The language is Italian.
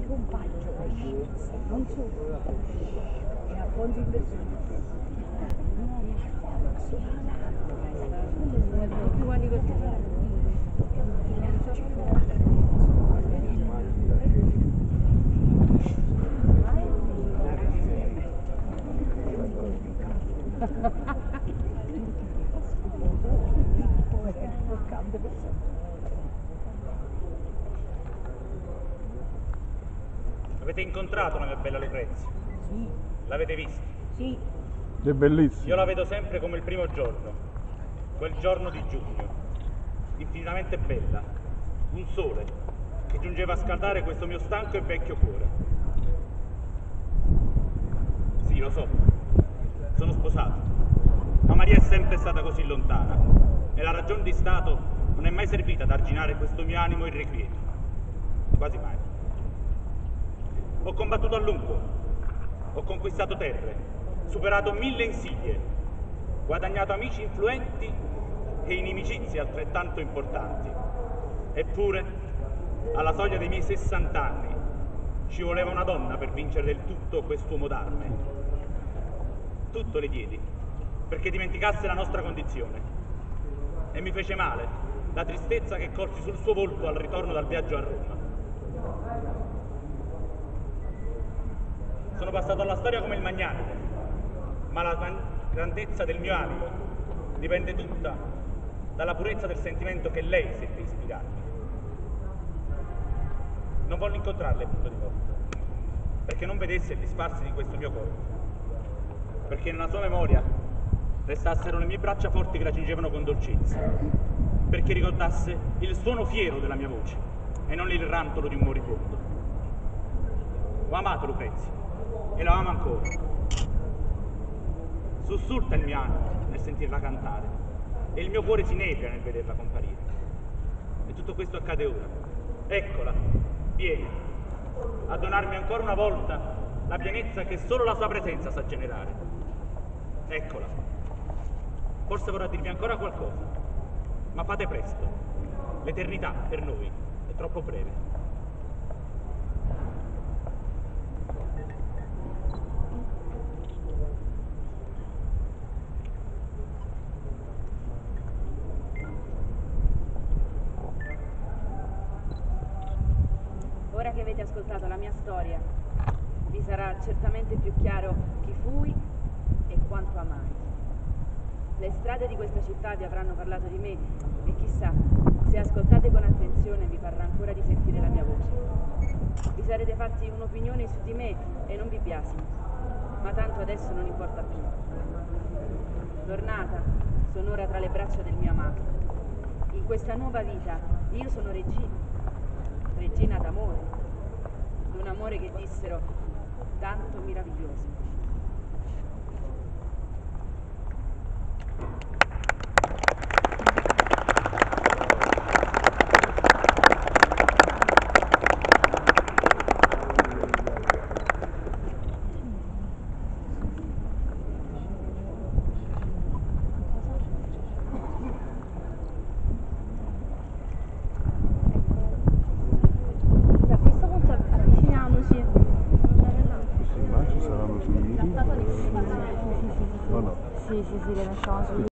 di compagno non solo e a fondi inversioni tutti quanti così. Avete incontrato la mia bella Lucrezia? Sì. L'avete vista? Sì. È bellissimo. Io la vedo sempre come il primo giorno, quel giorno di giugno, infinitamente bella, un sole che giungeva a scaldare questo mio stanco e vecchio cuore. Sì, lo so, sono sposato, ma Maria è sempre stata così lontana e la ragione di Stato non è mai servita ad arginare questo mio animo irrequieto, quasi mai. Ho combattuto a lungo, ho conquistato terre, superato 1000 insidie, guadagnato amici influenti e inimicizie altrettanto importanti. Eppure, alla soglia dei miei 60 anni, ci voleva una donna per vincere del tutto quest'uomo d'arme. Tutto le diedi, perché dimenticasse la nostra condizione. E mi fece male la tristezza che colsi sul suo volto al ritorno dal viaggio a Roma. Sono passato alla storia come il magnanimo, ma la grandezza del mio animo dipende tutta dalla purezza del sentimento che lei seppe ispirarmi. Non voglio incontrarla in punto di morte, perché non vedesse il disfarsi di questo mio corpo, perché nella sua memoria restassero le mie braccia forti che la cingevano con dolcezza, perché ricordasse il suono fiero della mia voce e non il rantolo di un moribondo. Ho amato Lucrezia e la amo ancora. Sussulta il mio animo nel sentirla cantare e il mio cuore si inebria nel vederla comparire. E tutto questo accade ora. Eccola, vieni a donarmi ancora una volta la pienezza che solo la sua presenza sa generare. Eccola. Forse vorrà dirmi ancora qualcosa, ma fate presto. L'eternità per noi è troppo breve. Ora che avete ascoltato la mia storia, vi sarà certamente più chiaro chi fui e quanto amai. Le strade di questa città vi avranno parlato di me e chissà, se ascoltate con attenzione vi parrà ancora di sentire la mia voce. Vi sarete fatti un'opinione su di me e non vi biasimo, ma tanto adesso non importa più. Tornata, sono ora tra le braccia del mio amato. In questa nuova vita io sono regina d'amore, d'un amore che dissero tanto meraviglioso. Sì, ma ci saranno finiti? Sì, le lasciamo su.